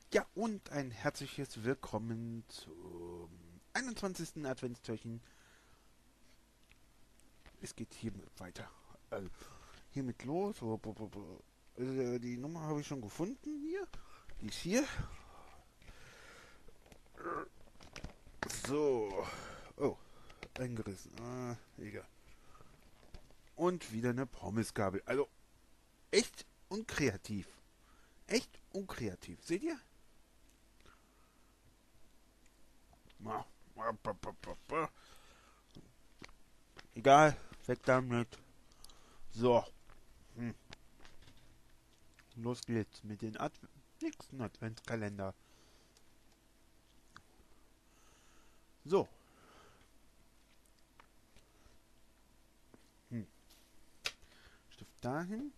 Ja, und ein herzliches Willkommen zum 21. Adventstürchen. Es geht hiermit weiter. Also, hiermit los. Die Nummer habe ich schon gefunden hier. Die ist hier. So. Oh, eingerissen. Egal. Und wieder eine Pommesgabel. Also, echt unkreativ. Echt unkreativ. Seht ihr? Egal. Weg damit. So. Hm. Los geht's mit den nächsten Adventskalender. So. Hm. Stift dahin.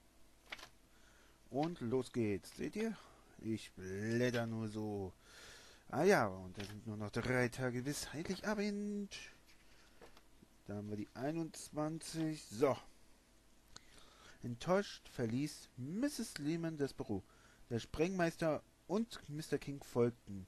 Und los geht's. Seht ihr? Ich blätter nur so. Ah ja, und da sind nur noch 3 Tage bis Heiligabend. Da haben wir die 21. So. Enttäuscht verließ Mrs. Lehman das Büro. Der Sprengmeister und Mr. King folgten.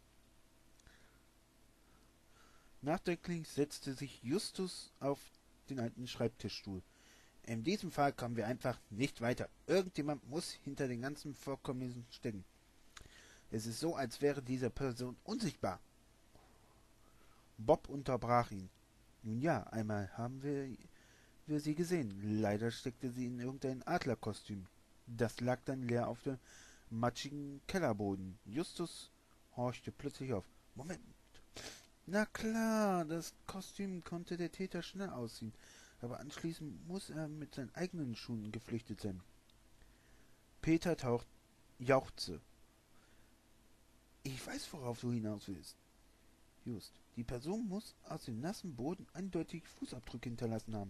Nachdenklich setzte sich Justus auf den alten Schreibtischstuhl. In diesem Fall kommen wir einfach nicht weiter. Irgendjemand muss hinter den ganzen Vorkommnissen stecken. Es ist so, als wäre diese Person unsichtbar. Bob unterbrach ihn. Nun ja, einmal haben wir sie gesehen. Leider steckte sie in irgendein Adlerkostüm. Das lag dann leer auf dem matschigen Kellerboden. Justus horchte plötzlich auf. Moment. Na klar, das Kostüm konnte der Täter schnell ausziehen. Aber anschließend muss er mit seinen eigenen Schuhen geflüchtet sein. Peter jauchzte. Ich weiß, worauf du hinaus willst. Just, die Person muss aus dem nassen Boden eindeutig Fußabdrücke hinterlassen haben.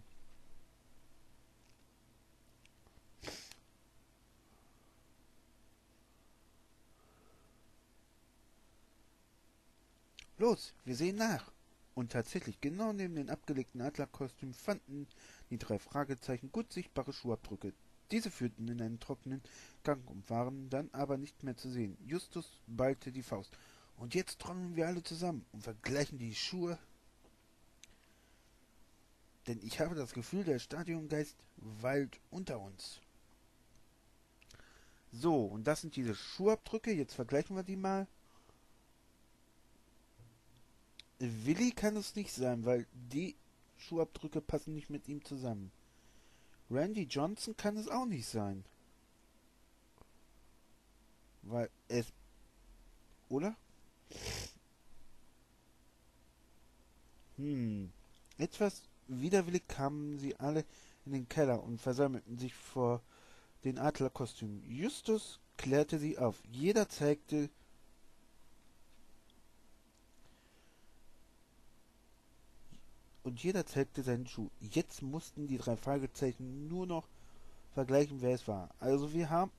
Los, wir sehen nach. Und tatsächlich, genau neben den abgelegten Adlerkostüm fanden die 3 Fragezeichen gut sichtbare Schuhabdrücke. Diese führten in einen trockenen Gang und waren dann aber nicht mehr zu sehen. Justus ballte die Faust. Und jetzt trommeln wir alle zusammen und vergleichen die Schuhe, denn ich habe das Gefühl, der Stadiongeist weilt unter uns. So, und das sind diese Schuhabdrücke. Jetzt vergleichen wir die mal. Willi kann es nicht sein, weil die Schuhabdrücke passen nicht mit ihm zusammen. Randy Johnson kann es auch nicht sein. Weil es. Oder? Hm. Etwas widerwillig kamen sie alle in den Keller und versammelten sich vor den Adlerkostümen. Justus klärte sie auf. Jeder zeigte seinen Schuh. Jetzt mussten die 3 Fragezeichen nur noch vergleichen, wer es war. Also wir haben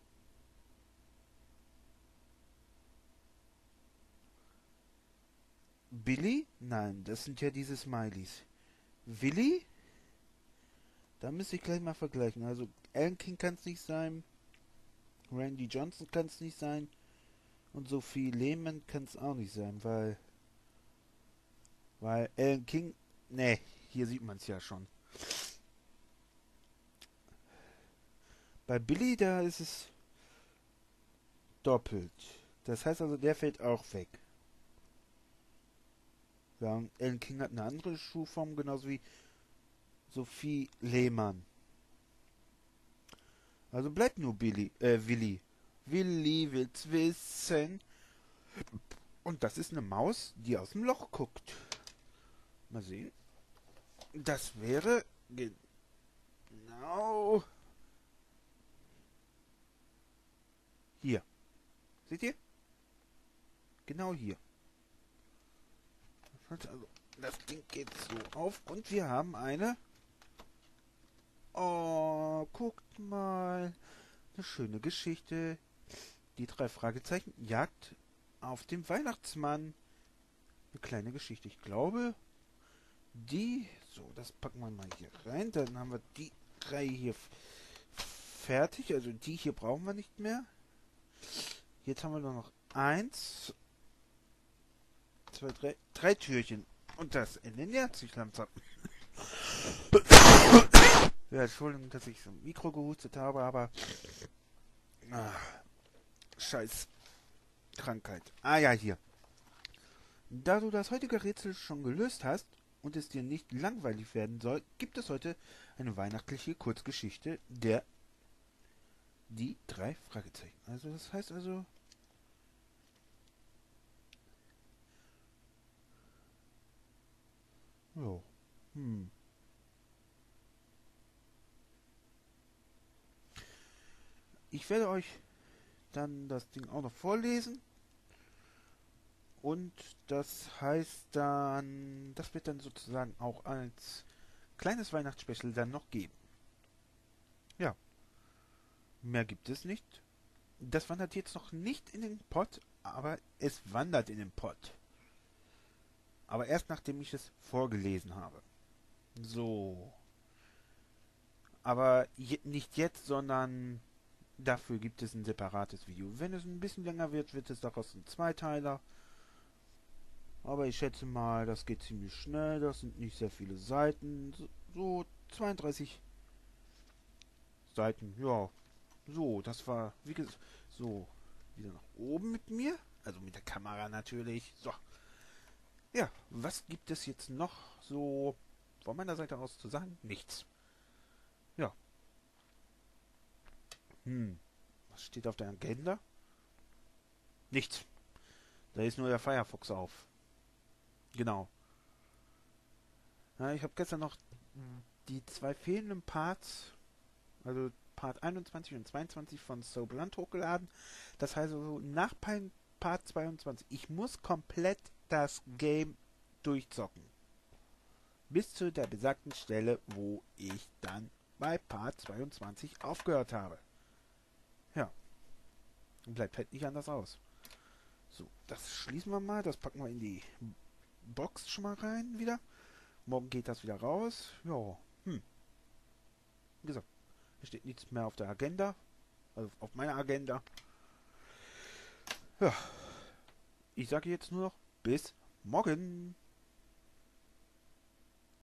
Billy? Nein, das sind ja diese Smileys. Willi? Da müsste ich gleich mal vergleichen. Also Alan King kann es nicht sein, Randy Johnson kann es nicht sein und Sophie Lehman kann es auch nicht sein, weil Alan King, ne, hier sieht man es ja schon. Bei Billy, da ist es doppelt. Das heißt also, der fällt auch weg. Ja, Alan King hat eine andere Schuhform, genauso wie Sophie Lehmann. Also bleibt nur Willi. Willi will's wissen. Und das ist eine Maus, die aus dem Loch guckt. Mal sehen. Das wäre genau hier. Seht ihr? Genau hier. Also, das Ding geht so auf und wir haben eine. Oh, guckt mal. Eine schöne Geschichte. Die 3 Fragezeichen Jagd auf den Weihnachtsmann. Eine kleine Geschichte. Ich glaube, die. So, das packen wir mal hier rein. Dann haben wir die 3 hier fertig. Also die hier brauchen wir nicht mehr. Jetzt haben wir nur noch 1, 2, 3, 3 Türchen. Und das Ende nähert sich langsam. Ja, Entschuldigung, dass ich so ein Mikro gehustet habe, aber... scheiß Krankheit. Ah ja, hier. Da du das heutige Rätsel schon gelöst hast und es dir nicht langweilig werden soll, gibt es heute eine weihnachtliche Kurzgeschichte der die 3 Fragezeichen. Also das heißt also... Jo. Ich werde euch dann das Ding auch noch vorlesen. Und das heißt dann, das wird dann sozusagen auch als kleines Weihnachtsspecial dann noch geben. Ja, mehr gibt es nicht. Das wandert jetzt noch nicht in den Pott, aber es wandert in den Pott. Aber erst nachdem ich es vorgelesen habe. So. Aber nicht jetzt, sondern dafür gibt es ein separates Video. Wenn es ein bisschen länger wird, wird es daraus ein Zweiteiler. Aber ich schätze mal, das geht ziemlich schnell. Das sind nicht sehr viele Seiten. So 32 Seiten. Ja. So, das war, wie gesagt, so, wieder nach oben mit mir. Also mit der Kamera natürlich. So. Ja, was gibt es jetzt noch so von meiner Seite aus zu sagen? Nichts. Ja. Was steht auf der Agenda? Nichts. Da ist nur der Firefox auf. Genau. Ja, ich habe gestern noch die 2 fehlenden Parts, also Part 21 und 22 von So Blunt hochgeladen. Das heißt also nach Part 22, ich muss komplett das Game durchzocken. Bis zu der besagten Stelle, wo ich dann bei Part 22 aufgehört habe. Ja. Bleibt halt nicht anders aus. So, das schließen wir mal. Das packen wir in die Box schon mal rein wieder. Morgen geht das wieder raus. Ja. Wie gesagt, hier steht nichts mehr auf der Agenda. Also auf meiner Agenda. Ja. Ich sage jetzt nur noch bis morgen.